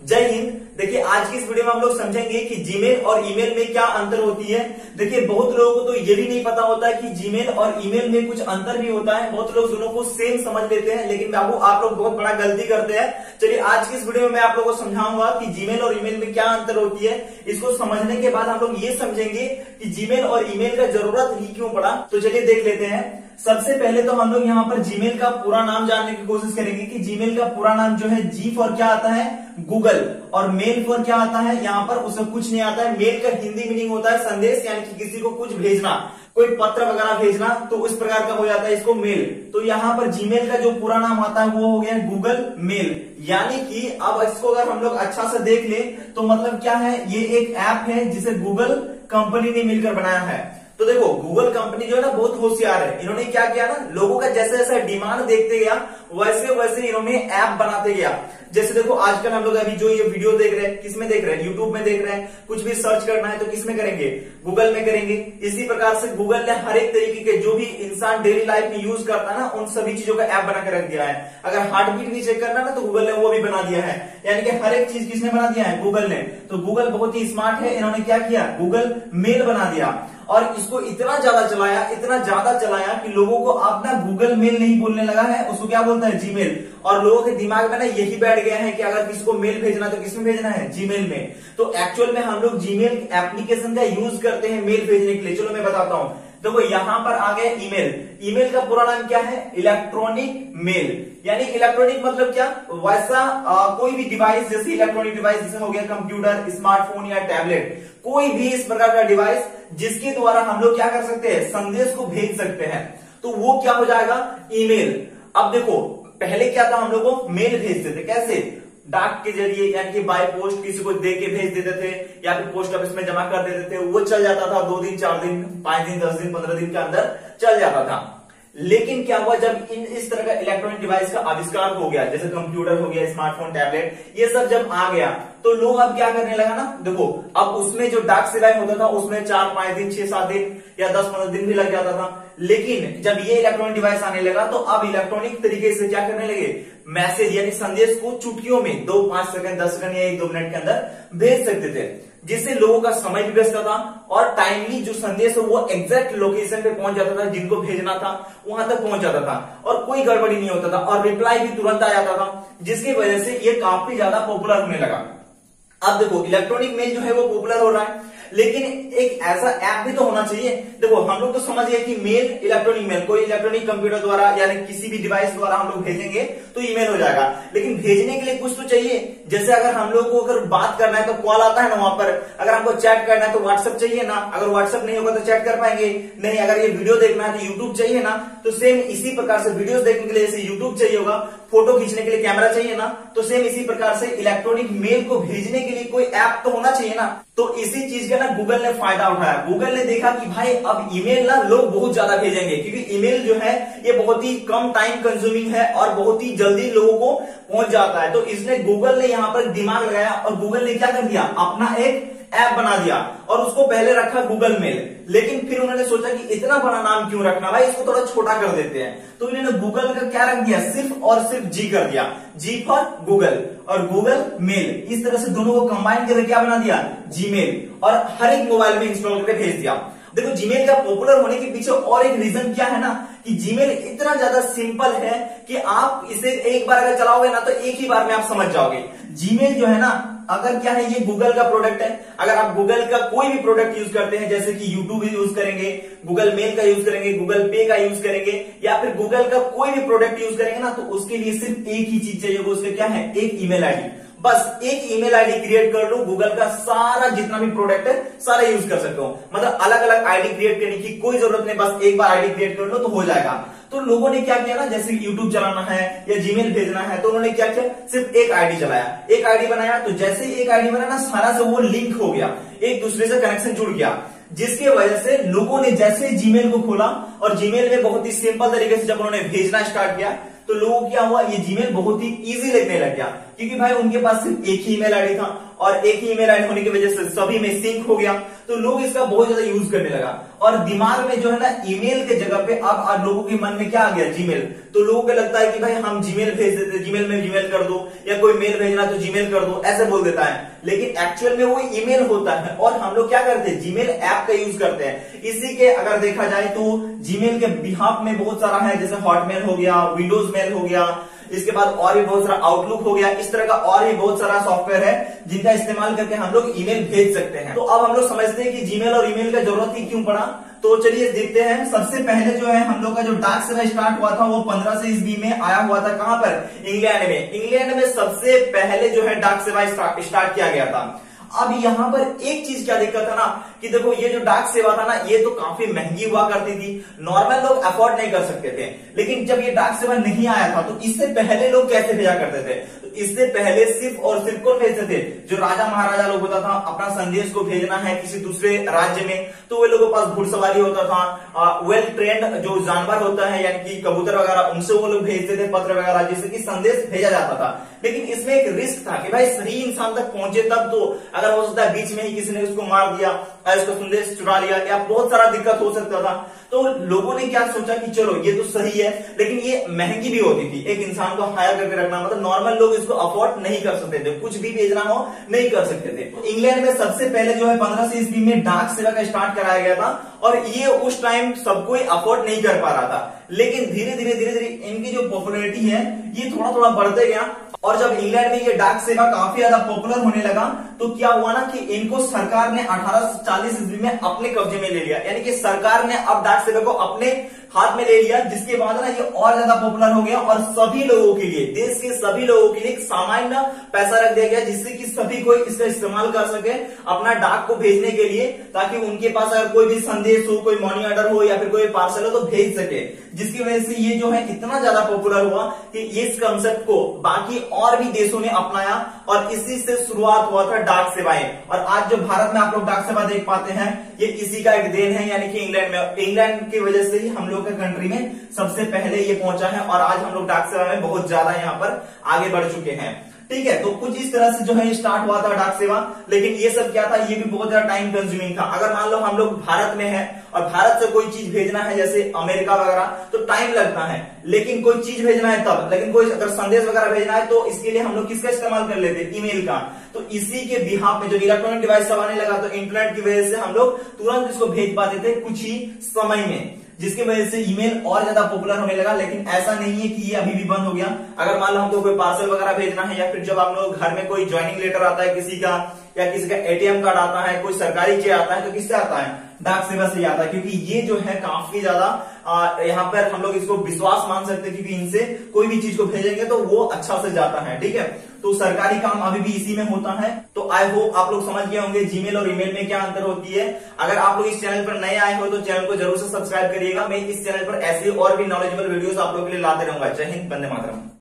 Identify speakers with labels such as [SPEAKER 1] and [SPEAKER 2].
[SPEAKER 1] जय हिंद। देखिए आज की इस वीडियो में हम लोग समझेंगे कि जीमेल और ईमेल में क्या अंतर होती है। देखिए बहुत लोगों को तो ये भी नहीं पता होता है कि जीमेल और ईमेल में कुछ अंतर भी होता है। बहुत लोग दोनों को सेम समझ लेते हैं, लेकिन बाबू आप लोग बहुत बड़ा गलती करते हैं। चलिए आज की इस वीडियो में मैं आप लोगों को समझाऊंगा कि जीमेल और ईमेल में क्या अंतर होती है। इसको समझने के बाद हम लोग ये समझेंगे कि जीमेल और ईमेल का जरूरत ही क्यों पड़ा। तो चलिए देख लेते हैं। सबसे पहले तो हम लोग यहाँ पर जीमेल का पूरा नाम जानने की कोशिश करेंगे कि जीमेल का पूरा नाम जो है जी फॉर क्या आता है, गूगल, और मेल फॉर क्या आता है, यहाँ पर उसमें कुछ नहीं आता है। मेल का हिंदी मीनिंग होता है संदेश, यानी कि किसी को कुछ भेजना, कोई पत्र वगैरह भेजना, तो उस प्रकार का हो जाता है इसको मेल। तो यहाँ पर जीमेल का जो पूरा नाम आता है वो हो गया गूगल मेल। यानी कि अब इसको अगर हम लोग अच्छा से देख ले तो मतलब क्या है, ये एक ऐप है जिसे गूगल कंपनी ने मिलकर बनाया है। तो देखो गूगल कंपनी जो है ना बहुत होशियार है। इन्होंने क्या किया ना, लोगों का जैसे जैसे डिमांड देखते गया वैसे वैसे इन्होंने ऐप बनाते गया। जैसे देखो आजकल हम लोग अभी जो ये वीडियो देख रहे हैं किसमें देख रहे हैं, यूट्यूब में देख रहे हैं। कुछ भी सर्च करना है तो किसमें करेंगे, गूगल में करेंगे। इसी प्रकार से गूगल ने हर एक तरीके के जो भी इंसान डेली लाइफ में यूज करता है ना, उन सभी चीजों का ऐप बना के रख दिया है। अगर हार्ट बीट भी चेक करना ना तो गूगल ने वो भी बना दिया है। यानी कि हर एक चीज किसने बना दिया है, गूगल ने। तो गूगल बहुत ही स्मार्ट है, इन्होंने क्या किया, गूगल मेल बना दिया। और इसको इतना ज्यादा चलाया कि लोगों को अब ना गूगल मेल नहीं बोलने लगा है, उसको क्या बोलता है, जीमेल। और लोगों के दिमाग में ना यही बैठ गया है कि अगर किसी को मेल भेजना तो किसमें भेजना है, जीमेल में। तो एक्चुअल में हम लोग जीमेल एप्लीकेशन का यूज करते हैं मेल भेजने के लिए। चलो मैं बताता हूं। देखो यहाँ पर आ गया ईमेल। ईमेल का पूरा नाम क्या है, इलेक्ट्रॉनिक मेल। यानी इलेक्ट्रॉनिक मतलब क्या, वैसा कोई भी डिवाइस, जैसे इलेक्ट्रॉनिक डिवाइस जैसे हो गया कंप्यूटर, स्मार्टफोन या टैबलेट, कोई भी इस प्रकार का डिवाइस जिसके द्वारा हम लोग क्या कर सकते हैं, संदेश को भेज सकते हैं, तो वो क्या हो जाएगा, ईमेल। अब देखो पहले क्या था, हम लोग को मेल भेजते थे, कैसे, डाक के जरिए, यानी कि बाय पोस्ट किसी को दे के भेज देते थे, या फिर पोस्ट ऑफिस में जमा कर देते थे। वो चल जाता था 2 दिन 4 दिन 5 दिन 10 दिन 15 दिन के अंदर चल जाता था। लेकिन क्या हुआ, जब इस तरह का इलेक्ट्रॉनिक डिवाइस का आविष्कार हो गया, जैसे कंप्यूटर हो गया, स्मार्टफोन, टैबलेट, ये सब जब आ गया तो लोग अब क्या करने लगा ना, देखो अब उसमें जो डाक सेवाएं होता था उसमें 4-5 दिन 6-7 दिन या 10-15 दिन भी लग जाता था। लेकिन जब ये इलेक्ट्रॉनिक डिवाइस आने लगा तो अब इलेक्ट्रॉनिक तरीके से क्या करने लगे, मैसेज यानी संदेश को चुटकियों में 2-5 सेकंड 10 सेकंड या 1-2 मिनट के अंदर भेज सकते थे, जिससे लोगों का समय भी बचता था और टाइमली जो संदेश है वो एग्जैक्ट लोकेशन पे पहुंच जाता था, जिनको भेजना था वहां तक पहुंच जाता था और कोई गड़बड़ी नहीं होता था और रिप्लाई भी तुरंत आ जाता था, जिसकी वजह से ये काफी ज्यादा पॉपुलर होने लगा। अब देखो इलेक्ट्रॉनिक मेल जो है वो पॉपुलर हो रहा है, लेकिन एक ऐसा ऐप भी तो होना चाहिए। देखो हम लोग तो समझ गए कि मेल, इलेक्ट्रॉनिक मेल, कोई इलेक्ट्रॉनिक कंप्यूटर द्वारा यानी किसी भी डिवाइस द्वारा हम लोग भेजेंगे तो ईमेल हो जाएगा। लेकिन भेजने के लिए कुछ तो चाहिए। जैसे अगर हम लोग को अगर बात करना है तो कॉल आता है ना, वहां पर अगर हमको चैट करना है तो व्हाट्सएप चाहिए ना, अगर व्हाट्सएप नहीं होगा तो चैट कर पाएंगे नहीं, अगर ये वीडियो देखना है तो यूट्यूब चाहिए ना। तो सेम इसी प्रकार से वीडियो देखने के लिए जैसे यूट्यूब चाहिए होगा, फोटो खींचने के लिए कैमरा चाहिए ना, तो सेम इसी प्रकार से इलेक्ट्रॉनिक मेल को भेजने के लिए कोई ऐप तो होना चाहिए ना। तो इसी चीज का ना गूगल ने फायदा उठाया। गूगल ने देखा कि भाई अब ईमेल ना लोग बहुत ज्यादा भेजेंगे, क्योंकि ईमेल जो है ये बहुत ही कम टाइम कंज्यूमिंग है और बहुत ही जल्दी लोगों को पहुंच जाता है। तो इसने गूगल ने यहाँ पर दिमाग लगाया और गूगल ने क्या कर दिया, अपना एक ऐप बना दिया और उसको पहले रखा गूगल मेल। लेकिन फिर उन्होंने सोचा कि इतना बड़ा नाम क्यों रखना भाई, इसको थोड़ा छोटा कर देते हैं। तो इन्होंने गूगल का क्या रख दिया, सिर्फ और सिर्फ जी कर दिया, जी फॉर गूगल और गूगल मेल। इस तरह से दोनों को कंबाइन करके क्या बना दिया, जीमेल, और हर एक मोबाइल में इंस्टॉल करके भेज दिया। देखो जीमेल का पॉपुलर होने के पीछे और एक रीजन क्या है ना, कि जीमेल इतना ज्यादा सिंपल है कि आप इसे एक बार अगर चलाओगे ना तो एक ही बार में आप समझ जाओगे। जीमेल जो है ना, अगर क्या है, ये गूगल का प्रोडक्ट है। अगर आप गूगल का कोई भी प्रोडक्ट यूज करते हैं, जैसे कि यूट्यूब यूज करेंगे, गूगल मेल का यूज करेंगे, गूगल पे का यूज करेंगे, या फिर गूगल का कोई भी प्रोडक्ट यूज करेंगे ना, तो उसके लिए सिर्फ एक ही चीज चाहिए, वो उसका क्या है, एक ईमेल आईडी। बस एक ईमेल आईडी क्रिएट कर लो, गूगल का सारा जितना भी प्रोडक्ट है सारा यूज कर सकते हो। मतलब अलग अलग आईडी क्रिएट करने की कोई जरूरत नहीं, बस एक बार आईडी क्रिएट कर लो तो हो जाएगा। तो लोगों ने क्या किया ना, जैसे यूट्यूब चलाना है या जीमेल भेजना है तो उन्होंने क्या किया, सिर्फ एक आईडी चलाया, एक आईडी बनाया। तो जैसे एक आईडी बना ना, सारा से वो लिंक हो गया, एक दूसरे से कनेक्शन जुड़ गया, जिसके वजह से लोगों ने जैसे जीमेल को खोला और जीमेल में बहुत ही सिंपल तरीके से जब उन्होंने भेजना स्टार्ट किया तो लोगों को क्या हुआ, ये जीमेल बहुत ही इजी लगने लग गया। क्योंकि भाई उनके पास सिर्फ एक ही ईमेल आईडी था और एक ही ईमेल आईडी होने की वजह से सभी में सिंक हो गया, तो लोग इसका बहुत ज्यादा यूज करने लगा और दिमाग में जो है ना ईमेल के जगह पे अब लोगों के मन में क्या आ गया, जीमेल। तो लोगों को लगता है कि भाई हम जीमेल भेज देते, जीमेल में जीमेल कर दो, या कोई मेल भेजना तो जीमेल कर दो, ऐसे बोल देता है, लेकिन एक्चुअल में वो ईमेल होता है और हम लोग क्या करते हैं, जीमेल ऐप का यूज करते हैं। इसी के अगर देखा जाए तो जीमेल के बिहाफ में बहुत सारा है, जैसे हॉटमेल हो गया, विंडोज मेल हो गया, इसके बाद और भी बहुत सारा आउटलुक हो गया, इस तरह का और भी बहुत सारा सॉफ्टवेयर है जिनका इस्तेमाल करके हम लोग ईमेल भेज सकते हैं। तो अब हम लोग समझते हैं कि जीमेल और ईमेल का जरूरत ही क्यों पड़ा। तो चलिए देखते हैं। सबसे पहले जो है हम लोग का जो डाक सेवा स्टार्ट हुआ था वो 1500 ईस्वी में आया हुआ था। कहां पर? इंग्लैंड में। इंग्लैंड में सबसे पहले जो है डाक सेवा स्टार्ट किया गया था। अब यहाँ पर एक चीज क्या दिक्कत है ना कि देखो ये जो डाक सेवा था ना ये तो काफी महंगी हुआ करती थी, नॉर्मल लोग अफोर्ड नहीं कर सकते थे। लेकिन जब ये डाक सेवा नहीं आया था तो इससे पहले लोग कैसे भेजा करते थे? तो इससे पहले सिर्फ और सिर्फ कौन भेजते थे? जो राजा महाराजा लोग होता था, अपना संदेश को भेजना है किसी दूसरे राज्य में, तो वे लोगों के पास घुड़सवारी होता था, वेल ट्रेंड जो जानवर होता है यानी कि कबूतर वगैरह, उनसे वो लोग भेजते थे पत्र वगैरह, जिससे कि संदेश भेजा जाता था। लेकिन इसमें एक रिस्क था कि भाई सही इंसान तक पहुंचे तब तो, अगर हो सकता है बीच में ही किसी ने उसको मार दिया, उसका संदेश चुरा लिया, या बहुत सारा दिक्कत हो सकता था। तो लोगों ने क्या सोचा कि चलो ये तो सही है, लेकिन ये महंगी भी होती थी, एक इंसान को हायर करके रखना, मतलब नॉर्मल लोग इसको अफोर्ड नहीं कर सकते थे, कुछ भी भेजना हो नहीं कर सकते थे। तो इंग्लैंड में सबसे पहले जो है 1500 ईस्वी में डाक सेवा का स्टार्ट कराया गया था और ये उस टाइम सब कोई अफोर्ड नहीं कर पा रहा था। लेकिन धीरे धीरे इनकी जो पॉपुलैरिटी है ये थोड़ा थोड़ा बढ़ते गया और जब इंग्लैंड में ये डाक सेवा काफी ज्यादा पॉपुलर होने लगा तो क्या हुआ ना कि इनको सरकार ने 1840 ईस्वी में अपने कब्जे में ले लिया, यानी कि सरकार ने अब डाक सेवा को अपने हाथ में ले लिया, जिसके बाद ना ये और ज्यादा पॉपुलर हो गया और सभी लोगों के लिए, देश के सभी लोगों के लिए एक सामान्य पैसा रख दिया गया जिससे कि सभी कोई इसका इस्तेमाल कर सके अपना डाक को भेजने के लिए, ताकि उनके पास अगर कोई भी संदेश हो, कोई मनी ऑर्डर हो या फिर कोई पार्सल हो तो भेज सके। जिसकी वजह से ये जो है इतना ज्यादा पॉपुलर हुआ कि इस कंसेप्ट को बाकी और भी देशों ने अपनाया और इसी से शुरुआत हुआ था डाक सेवाएं। और आज जो भारत में आप लोग डाक सेवा देख पाते हैं ये इसी का एक देन है, यानी कि इंग्लैंड की वजह से ही हम लोग के कंट्री में सबसे पहले ये पहुंचा है और आज हम लोग डाक सेवा में बहुत ज्यादा यहाँ पर आगे बढ़ चुके हैं। ठीक है, तो कुछ इस तरह से जो है स्टार्ट हुआ था डाक सेवा। लेकिन ये सब क्या था, ये भी बहुत ज्यादा टाइम कंज्यूमिंग था। अगर मान लो हम लोग भारत में हैं और भारत से कोई चीज भेजना है जैसे अमेरिका वगैरह तो टाइम लगता है, लेकिन कोई चीज भेजना है तब, लेकिन कोई अगर संदेश वगैरह भेजना है तो इसके लिए हम लोग किसका इस्तेमाल कर लेते? ईमेल का। तो इसी के बिहाफ में जो इलेक्ट्रॉनिक डिवाइस सब आने लगा तो इंटरनेट की वजह से हम लोग तुरंत इसको भेज पाते थे कुछ ही समय में, जिसकी वजह से ईमेल और ज्यादा पॉपुलर होने लगा। लेकिन ऐसा नहीं है कि ये अभी भी बंद हो गया। अगर मान लो हमको कोई पार्सल वगैरह भेजना है या फिर जब हम लोग घर में कोई ज्वाइनिंग लेटर आता है किसी का, या किसी का एटीएम कार्ड आता है, कोई सरकारी चीज आता है, तो किससे आता है? डाक सेवा से आता है, क्योंकि ये जो है काफी ज्यादा यहाँ पर हम लोग इसको विश्वास मान सकते हैं, क्योंकि इनसे कोई भी चीज को भेजेंगे तो वो अच्छा से जाता है। ठीक है, तो सरकारी काम अभी भी इसी में होता है। तो आई होप आप लोग समझ गए होंगे जीमेल और ईमेल में क्या अंतर होती है। अगर आप लोग इस चैनल पर नए आए हो तो चैनल को जरूर से सब्सक्राइब करिएगा। मैं इस चैनल पर ऐसे और भी नॉलेजेबल वीडियोस आप लोगों के लिए लाते रहूंगा। जय हिंद, वंदे मातरम।